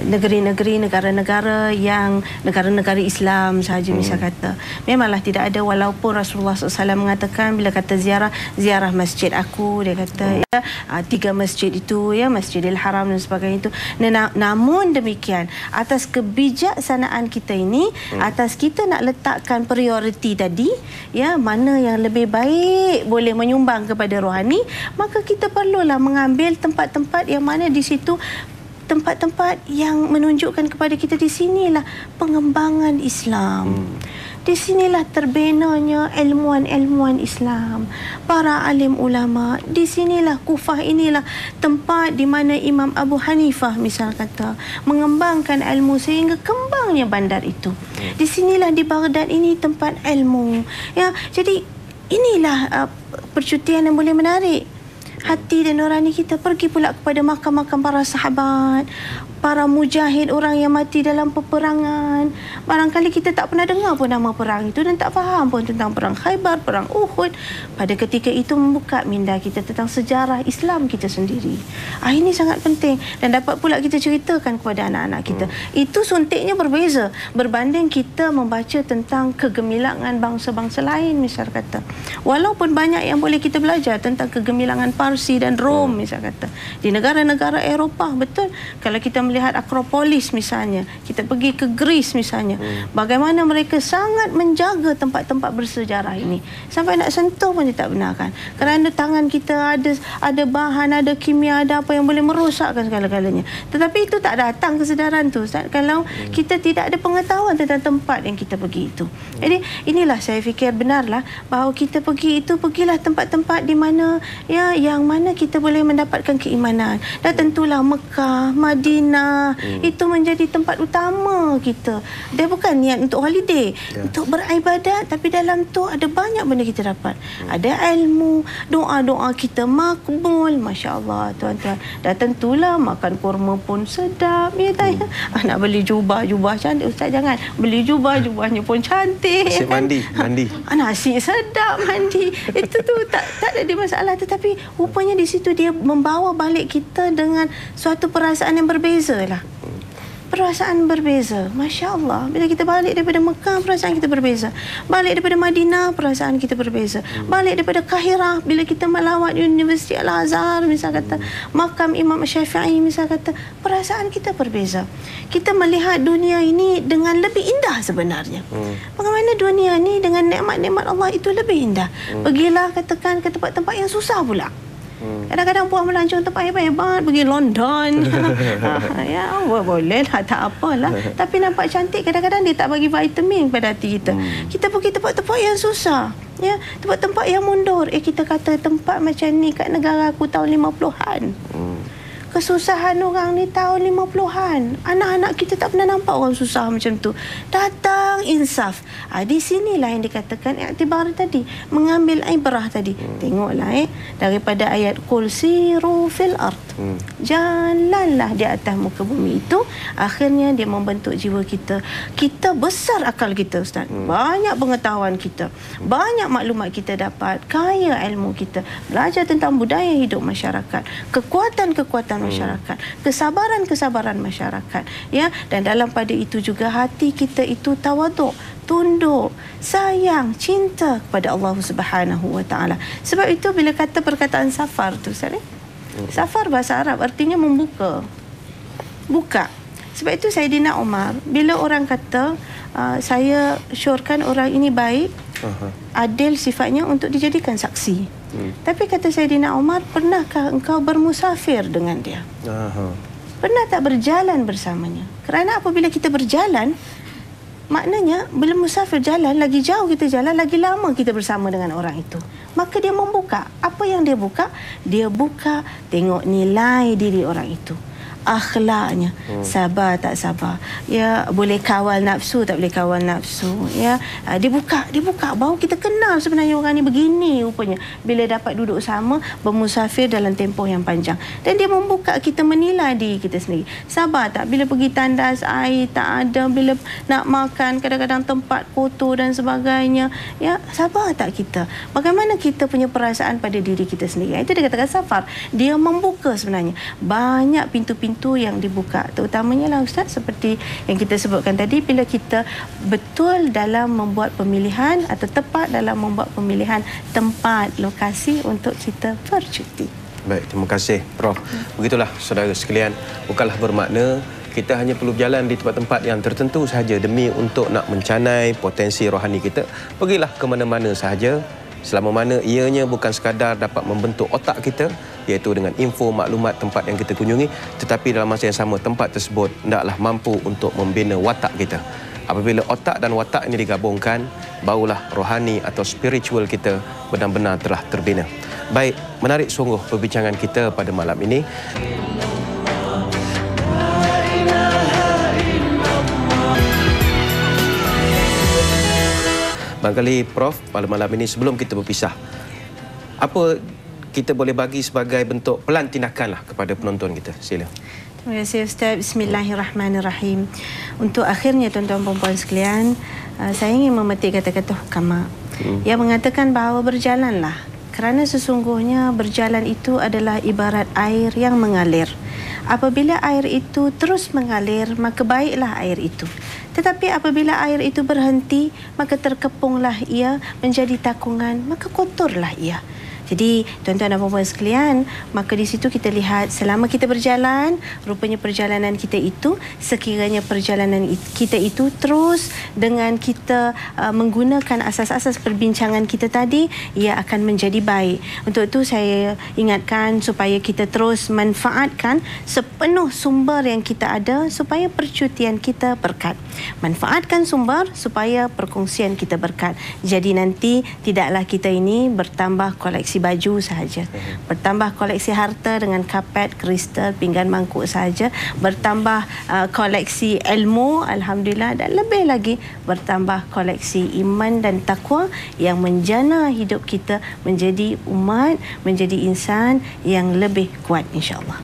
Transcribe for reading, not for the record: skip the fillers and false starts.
negeri-negeri, negara-negara yang negara-negara Islam sahaja misal kata, memanglah tidak ada, walaupun Rasulullah SAW mengatakan bila kata ziarah masjid aku, dia kata 3 masjid itu, ya, Masjidil Haram dan sebagainya itu. Namun demikian, atas kebijaksanaan kita ini, atas kita nak letakkan prioriti tadi, ya, mana yang lebih baik boleh menyumbang kepada rohani, maka kita perlulah mengambil tempat-tempat yang mana di situ tempat-tempat yang menunjukkan kepada kita di sinilah pengembangan Islam. Di sinilah terbinanya ilmuwan-ilmuwan Islam, para alim ulama. Di sinilah Kufah, inilah tempat di mana Imam Abu Hanifah misal kata mengembangkan ilmu sehingga kembangnya bandar itu. Di sinilah di Baghdad ini tempat ilmu. Ya, jadi inilah percutian yang boleh menarik hati dan nurani kita. Pergi pula kepada makam-makam para sahabat, para mujahid, orang yang mati dalam peperangan. Barangkali kita tak pernah dengar pun nama perang itu dan tak faham pun tentang perang Khaybar, perang Uhud. Pada ketika itu membuka minda kita tentang sejarah Islam kita sendiri. Ini sangat penting dan dapat pula kita ceritakan kepada anak-anak kita. Itu suntiknya berbeza berbanding kita membaca tentang kegemilangan bangsa-bangsa lain misal kata. Walaupun banyak yang boleh kita belajar tentang kegemilangan Parsi dan Rom misal kata. Di negara-negara Eropah, betul. Kalau kita melihat Akropolis misalnya, kita pergi ke Greece misalnya, bagaimana mereka sangat menjaga tempat-tempat bersejarah ini. Sampai nak sentuh pun dia tak benarkan. Kerana tangan kita ada bahan, ada kimia, ada apa yang boleh merosakkan segala-galanya. Tetapi itu tak datang kesedaran tu, Ustaz, kalau kita tidak ada pengetahuan tentang tempat yang kita pergi itu. Jadi inilah saya fikir benarlah bahawa kita pergi itu, pergilah tempat-tempat di mana, ya, yang mana kita boleh mendapatkan keimanan. Dan tentulah Mekah, Madinah, itu menjadi tempat utama kita. Dia bukan niat untuk holiday, untuk beribadat, tapi dalam tu ada banyak benda kita dapat. Ada ilmu, doa-doa kita makbul, masya-Allah tuan-tuan. Dan tentulah makan kurma pun sedap, ya tak? Nak beli jubah cantik, Ustaz jangan beli jubahnya pun cantik. Asyik mandi. Nasi sedap mandi. Itu tu tak ada masalah, tetapi rupanya di situ dia membawa balik kita dengan suatu perasaan yang berbeza lah. Perasaan berbeza. Masya Allah. Bila kita balik daripada Mekah, perasaan kita berbeza. Balik daripada Madinah, perasaan kita berbeza. Balik daripada Kahirah, bila kita melawat Universiti Al-Azhar, misal kata, makam Imam Syafi'i, misal kata, perasaan kita berbeza. Kita melihat dunia ini dengan lebih indah sebenarnya. Bagaimana dunia ini dengan nikmat-nikmat Allah itu lebih indah. Pergilah katakan ke tempat-tempat yang susah pula. Kadang-kadang puan melancong tempat hebat-hebat, pergi London. Ya, boleh lah, tak apalah. Tapi nampak cantik, kadang-kadang dia tak bagi vitamin pada hati kita. Kita pergi tempat-tempat yang susah, ya, tempat-tempat yang mundur. Kita kata tempat macam ni kat negara aku tahun 50-an. Kesusahan orang ni tahun 50-an. Anak-anak kita tak pernah nampak orang susah macam tu. Datang insaf. Di sinilah yang dikatakan iktibar tadi, mengambil ibrah tadi. Tengoklah daripada ayat qul siru fil ard. Jalanlah di atas muka bumi itu, akhirnya dia membentuk jiwa kita. Kita besar akal kita, Ustaz. Banyak pengetahuan kita. Banyak maklumat kita dapat. Kaya ilmu kita. Belajar tentang budaya hidup masyarakat. Kekuatan-kekuatan masyarakat, kesabaran-kesabaran masyarakat, ya, dan dalam pada itu juga hati kita itu tawaduk, tunduk, sayang, cinta kepada Allah Subhanahu wa taala. Sebab itu bila kata perkataan safar tu, safar bahasa Arab artinya membuka. Buka. Sebab itu Saidina Umar, bila orang kata saya syorkan orang ini baik, adil sifatnya untuk dijadikan saksi. Tapi kata Saidina Umar, pernahkah engkau bermusafir dengan dia? Pernah tak berjalan bersamanya? Kerana apabila kita berjalan, maknanya bila musafir jalan, lagi jauh kita jalan, lagi lama kita bersama dengan orang itu. Maka dia membuka. Apa yang dia buka? Dia buka tengok nilai diri orang itu. Akhlaknya, sabar tak sabar, ya, boleh kawal nafsu tak boleh kawal nafsu, ya, dibuka baru kita kenal sebenarnya orang ni begini rupanya bila dapat duduk sama bermusafir dalam tempoh yang panjang. Dan dia membuka kita menilai diri kita sendiri. Sabar tak bila pergi tandas air tak ada, bila nak makan kadang-kadang tempat kotor dan sebagainya, ya, sabar tak kita? Bagaimana kita punya perasaan pada diri kita sendiri? Itu dia katakan safar. Dia membuka sebenarnya banyak pintu-pintu pintu yang dibuka. Terutamanya lah Ustaz, seperti yang kita sebutkan tadi, bila kita betul dalam membuat pemilihan atau tepat dalam membuat pemilihan tempat, lokasi untuk kita bercuti. Baik, terima kasih Prof. Begitulah saudara sekalian, bukanlah bermakna kita hanya perlu berjalan di tempat-tempat yang tertentu sahaja demi untuk nak mencanai potensi rohani kita. Pergilah ke mana-mana sahaja, selama mana ianya bukan sekadar dapat membentuk otak kita, iaitu dengan info, maklumat tempat yang kita kunjungi, tetapi dalam masa yang sama tempat tersebut hendaklah mampu untuk membina watak kita. Apabila otak dan watak ini digabungkan, barulah rohani atau spiritual kita benar-benar telah terbina. Baik, menarik sungguh perbincangan kita pada malam ini. Barangkali Prof, pada malam ini sebelum kita berpisah, apa kita boleh bagi sebagai bentuk pelan tindakan kepada penonton kita? Sila. Terima kasih Ustaz. Bismillahirrahmanirrahim. Untuk akhirnya tuan-tuan dan puan sekalian, saya ingin memetik kata-kata hukama yang mengatakan bahawa berjalanlah, kerana sesungguhnya berjalan itu adalah ibarat air yang mengalir. Apabila air itu terus mengalir, maka baiklah air itu. Tetapi apabila air itu berhenti, maka terkepunglah ia menjadi takungan, maka kotorlah ia. Jadi tuan-tuan dan puan sekalian, maka di situ kita lihat selama kita berjalan, rupanya perjalanan kita itu, sekiranya perjalanan kita itu terus dengan kita menggunakan asas-asas perbincangan kita tadi, ia akan menjadi baik. Untuk itu saya ingatkan supaya kita terus manfaatkan sepenuh sumber yang kita ada supaya percutian kita berkat. Manfaatkan sumber supaya perkongsian kita berkat. Jadi nanti tidaklah kita ini bertambah koleksi baju sahaja, bertambah koleksi harta dengan kapet, kristal, pinggan mangkuk sahaja, bertambah koleksi ilmu, alhamdulillah, dan lebih lagi bertambah koleksi iman dan takwa yang menjana hidup kita menjadi umat, menjadi insan yang lebih kuat, insya-Allah.